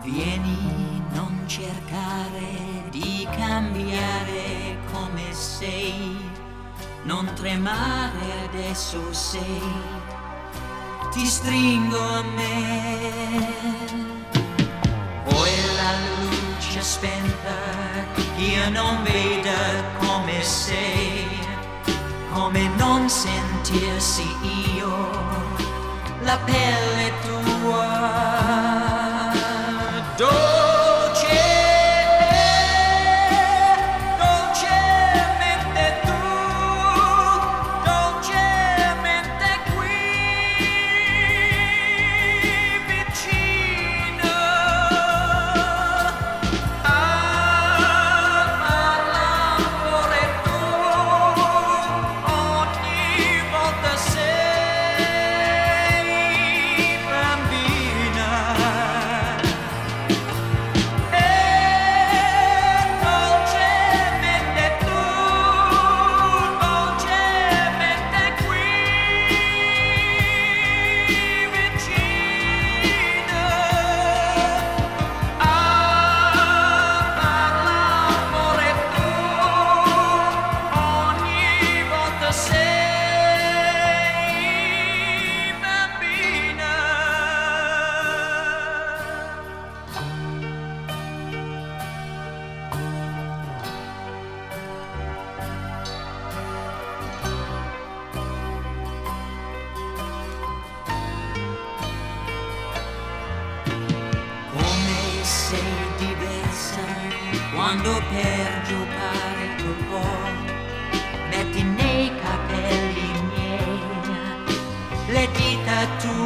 Vieni, non cercare di cambiare come sei, non tremare, adesso sei, ti stringo a me. Poi la luce spenta, io non vedo come sei, come non sentirsi io, la pelle tua. Dolcemente tu, dolcemente qui vicino all'amore tu, ogni volta sei bambina. Sei diversa quando per giocare tu metti nei capelli miei le dita tue.